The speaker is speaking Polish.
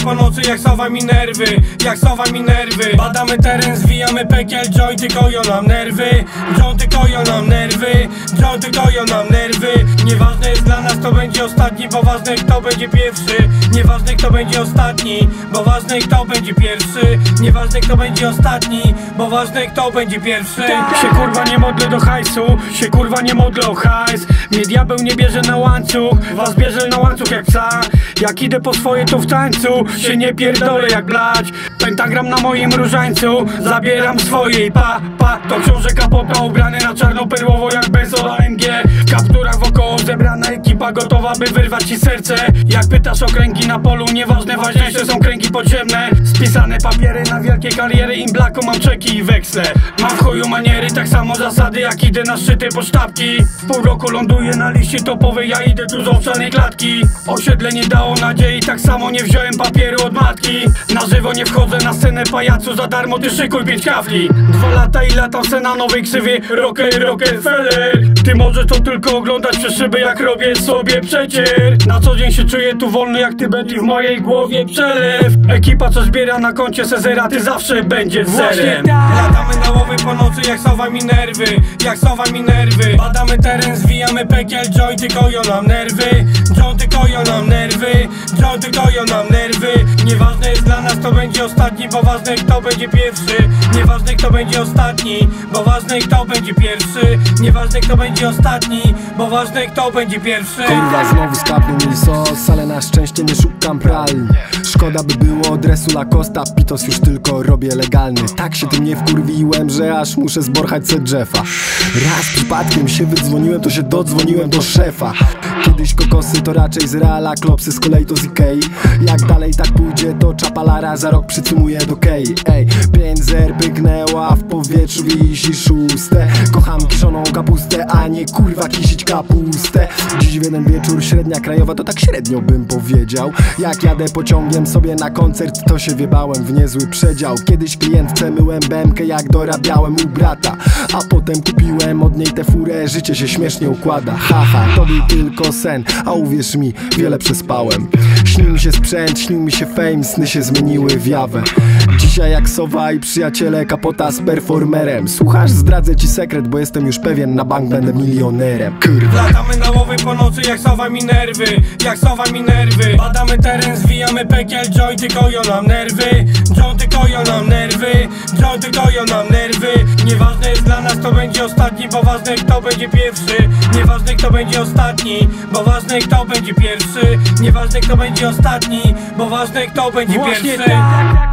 po nocy jak sowa mi nerwy, jak sowa mi nerwy. Badamy teren, zwijamy pekiel, jointy koją nam nerwy. Jointy koją nam nerwy, jointy koją nam nerwy. Nieważne jest dla nas kto będzie ostatni, bo ważne kto będzie pierwszy. Nieważne kto będzie ostatni, bo ważne kto będzie pierwszy. Nieważne kto będzie ostatni, bo ważne kto będzie pierwszy. Się kurwa nie modlę do hajsu, się kurwa nie modlę o hajs. Mnie diabeł nie bierze na łańcuch, was bierze na łańcuch jak psa. Jak idę po swoje to w tańcu się nie pierdolę jak blać. Pentagram na moim różańcu, zabieram swojej pa. To książę kapota ubrany na czarno perłowo jak Benzo AMG. W kapturach wokoło zebrana ekipa gotowa by wyrwać ci serce. Jak pytasz o kręgi na polu, nieważne, ważniejsze są kręgi podziemne. Spisane papiery na wielkie kariery, im blako mam czeki i weksle. Mam w chuju maniery, tak samo zasady jak idę na szczyty po sztabki. W pół roku ląduję na liście topowej, ja idę tu z owczanej klatki. Osiedle nie dało nadziei, tak samo nie wziąłem papieru od matki. Na żywo nie wchodzę na scenę pajacu, za darmo ty szykuj 5 kafli. 2 lata i latam se na nowej ksywie Rockefeller. Ty możesz to tylko oglądać przez szyby, jak robię sobie przecier. Na co dzień się czuję tu wolny jak Tybet i w mojej głowie przelew. Ekipa co zbiera na koncie Cezera, ty zawsze będziesz zerem. Latamy na łowy po nocy jak sowa mi nerwy, jak sowa mi nerwy. Badamy teren, zwijamy pekiel, jointy koją nam nerwy. Jointy koją nam nerwy, jointy koją nam nerwy. Nieważne jest dla nas kto będzie ostatni, bo ważne kto będzie pierwszy. Nieważne kto będzie ostatni, bo ważne kto będzie pierwszy. Nieważne kto będzie ostatni, bo ważne kto będzie pierwszy. Kurwa, znowu skapnął mi sos, ale na szczęście nie szukam pralni. Szkoda by było dresu Lacosta, pitos już tylko robię legalny. Tak się tym nie wkurwiłem, że aż muszę zborchać se Jeffa. Raz przypadkiem się wydzwoniłem, to się dodzwoniłem do szefa. Kiedyś kokosy to raczej z Reala, klopsy z kolei to z Ikei. Jak dalej tak pójdzie to czapalara za rok przycumuje do Kei. Ej, 5 zer pyknęła, w powietrzu wisi 6. Kocham kiszoną kapustę, a nie kurwa kisić kapustę. Dziś w jeden wieczór średnia krajowa to tak średnio bym powiedział. Jak jadę pociągiem sobie na koncert to się wiebałem w niezły przedział. Kiedyś klientce myłem bębkę jak dorabiałem u brata, a potem kupiłem od niej tę furę, życie się śmiesznie układa. Haha, to był tylko sen, a uwierz mi, wiele przespałem. Śnił mi się sprzęt, śnił mi się fame, sny się zmieniły w jawę. Dzisiaj jak sowa i przyjaciele, kapota z performerem. Słuchasz, zdradzę ci sekret, bo jestem już pewien, na bank będę milionerem. Kurwa. Latamy na łowy po nocy jak sowa mi nerwy, jak sowa mi nerwy. Badamy teren, zwijamy pekiel, jointy koją nam nerwy. Jointy koją nam nerwy, jointy koją nam nerwy. Nieważne jest dla nas kto będzie ostatni, bo ważne kto będzie pierwszy. Nieważne kto będzie ostatni, bo ważne kto będzie pierwszy. Nieważne kto będzie ostatni, bo ważne kto będzie pierwszy.